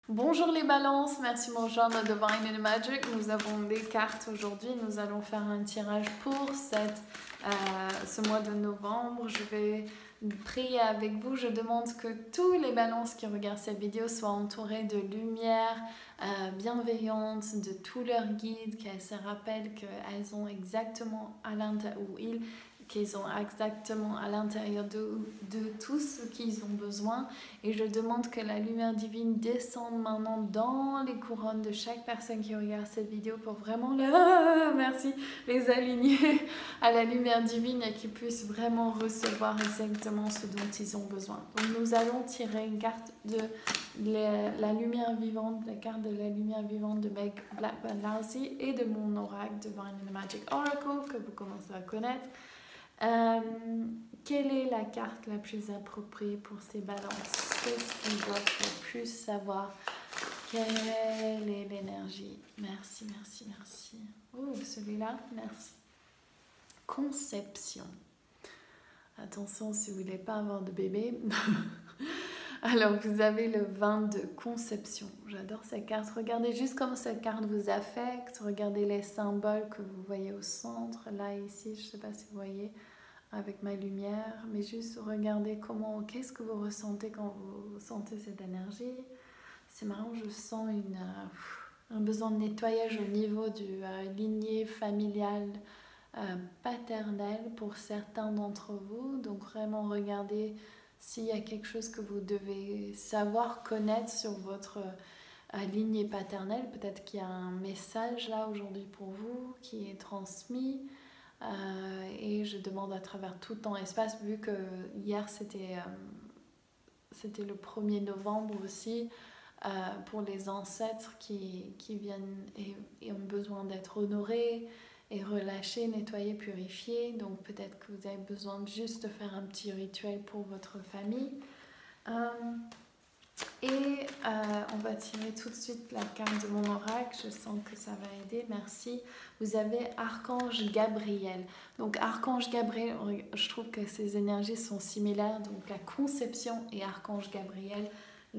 Bonjour les balances, merci de me rejoindre Divine in Magic. Nous avons des cartes aujourd'hui. Nous allons faire un tirage pour ce mois de novembre. Je vais prier avec vous. Je demande que tous les balances qui regardent cette vidéo soient entourés de lumière bienveillante, de tous leurs guides, qu'elles se rappellent qu'elles ont exactement à l'intérieur, qu'ils ont exactement à l'intérieur de tout ce qu'ils ont besoin. Et je demande que la lumière divine descende maintenant dans les couronnes de chaque personne qui regarde cette vidéo pour vraiment les aligner à la lumière divine et qu'ils puissent vraiment recevoir exactement ce dont ils ont besoin. Donc nous allons tirer une carte de la lumière vivante, la carte de la lumière vivante de Meg Blackburn-Larcy et de mon oracle Divine in Magic Oracle que vous commencez à connaître. Quelle est la carte la plus appropriée pour ces balances? Qu'est-ce qu'ils doivent le plus savoir? Quelle est l'énergie? Merci, merci, merci. Oh, celui-là, merci. Conception. Attention si vous ne voulez pas avoir de bébé. Alors, vous avez le 22, conception. J'adore cette carte. Regardez juste comment cette carte vous affecte. Regardez les symboles que vous voyez au centre. Là, ici, je ne sais pas si vous voyez avec ma lumière. Mais juste regardez qu'est-ce que vous ressentez quand vous sentez cette énergie. C'est marrant, je sens un besoin de nettoyage au niveau du lignée familiale paternelle pour certains d'entre vous. Donc, vraiment, regardez s'il y a quelque chose que vous devez savoir connaître sur votre lignée paternelle. Peut-être qu'il y a un message là aujourd'hui pour vous qui est transmis. Et je demande à travers tout temps et espace, vu que hier c'était le 1er novembre aussi, pour les ancêtres qui viennent et ont besoin d'être honorés et relâchés, nettoyés, purifiés. Donc peut-être que vous avez besoin de juste faire un petit rituel pour votre famille. On va tirer tout de suite la carte de mon oracle. Je sens que ça va aider, merci. Vous avez Archange Gabriel. Donc Archange Gabriel, je trouve que ces énergies sont similaires. Donc la conception et Archange Gabriel,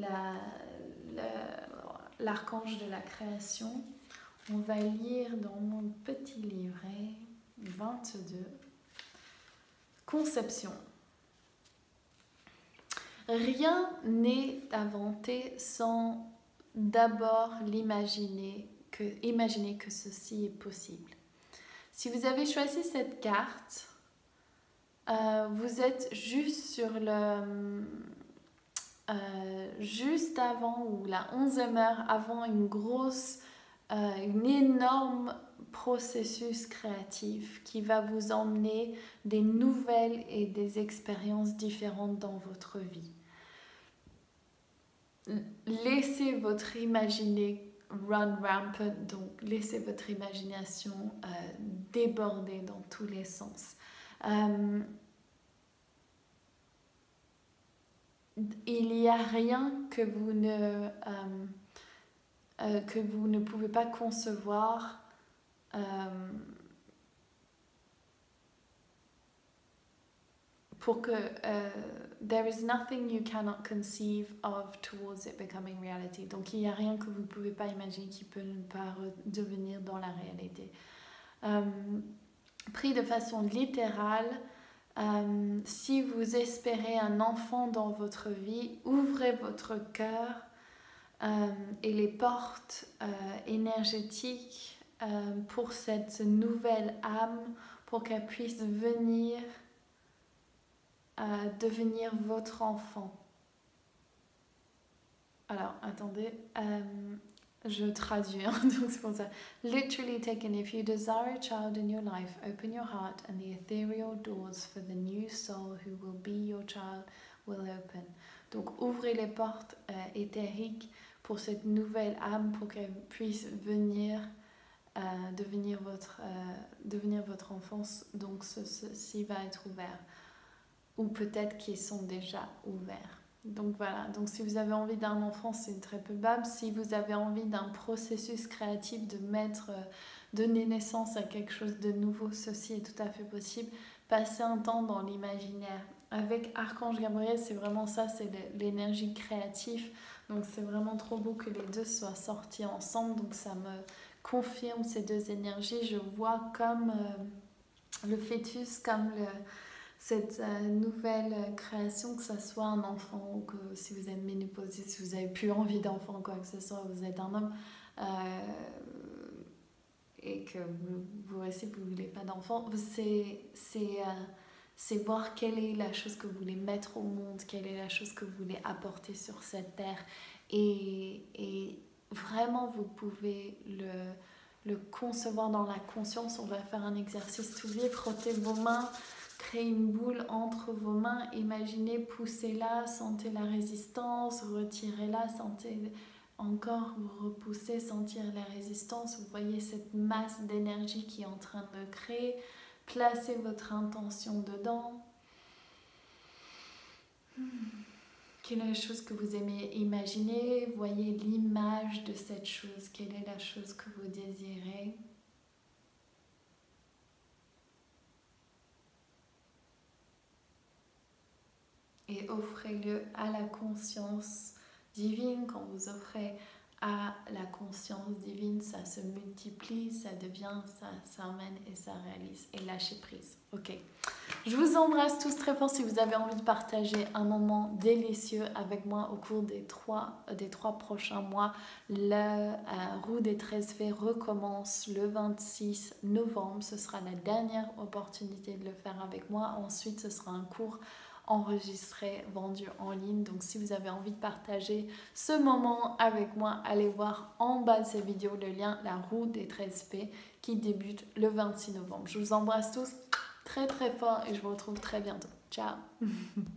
l'archange de la création. On va lire dans mon petit livret 22. Conception. Rien n'est inventé sans d'abord imaginer que ceci est possible. Si vous avez choisi cette carte, vous êtes juste sur juste avant ou la 11e heure avant une énorme processus créatif qui va vous emmener des nouvelles et des expériences différentes dans votre vie. Laissez votre imaginé run rampant, donc laissez votre imagination déborder dans tous les sens. Il n'y a rien que vous ne pouvez pas concevoir pour que there is nothing you cannot conceive of towards it becoming reality. Donc il n'y a rien que vous ne pouvez pas imaginer qui peut ne pas devenir dans la réalité. Pris de façon littérale, si vous espérez un enfant dans votre vie, ouvrez votre cœur et les portes énergétiques pour cette nouvelle âme, pour qu'elle puisse venir devenir votre enfant. Alors, attendez, je traduis, donc c'est pour ça. Literally taken, if you desire a child in your life, open your heart and the ethereal doors for the new soul who will be your child will open. Donc, ouvrez les portes éthériques pour cette nouvelle âme, pour qu'elle puisse venir devenir votre enfance. Donc, ceci va être ouvert. Ou peut-être qu'ils sont déjà ouverts. Donc voilà, donc si vous avez envie d'un enfant, c'est très probable. Si vous avez envie d'un processus créatif de donner naissance à quelque chose de nouveau, ceci est tout à fait possible. Passez un temps dans l'imaginaire. Avec Archange Gabriel, c'est vraiment ça, c'est l'énergie créative. Donc c'est vraiment trop beau que les deux soient sortis ensemble. Donc ça me confirme ces deux énergies. Je vois comme le fœtus, comme cette nouvelle création, que ce soit un enfant ou que si vous êtes ménopausé, si vous n'avez plus envie d'enfant, quoi que ce soit, vous êtes un homme et que vous aussi vous ne voulez pas d'enfant, c'est voir quelle est la chose que vous voulez mettre au monde, quelle est la chose que vous voulez apporter sur cette terre. Et vraiment, vous pouvez le concevoir dans la conscience. On va faire un exercice tout vite, frottez vos mains, créez une boule entre vos mains, imaginez, poussez-la, sentez la résistance, retirez-la, sentez encore, vous repoussez, sentir la résistance, vous voyez cette masse d'énergie qui est en train de créer, placez votre intention dedans. Quelle est la chose que vous aimez imaginer? Voyez l'image de cette chose. Quelle est la chose que vous désirez? Et offrez-le à la conscience divine. Quand vous offrez à la conscience divine, ça se multiplie, ça devient, ça emmène et ça réalise. Et lâchez prise. Ok. Je vous embrasse tous très fort. Si vous avez envie de partager un moment délicieux avec moi au cours des trois prochains mois, la roue des 13 fées recommence le 26 novembre. Ce sera la dernière opportunité de le faire avec moi. Ensuite, ce sera un cours enregistré, vendu en ligne. Donc si vous avez envie de partager ce moment avec moi, allez voir en bas de cette vidéo le lien, la roue des 13 fées qui débute le 26 novembre. Je vous embrasse tous très très fort et je vous retrouve très bientôt. Ciao.